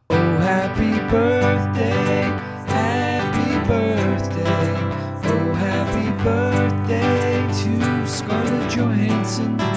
Oh, happy birthday, happy birthday. Oh, happy birthday to Scarlett Johansson.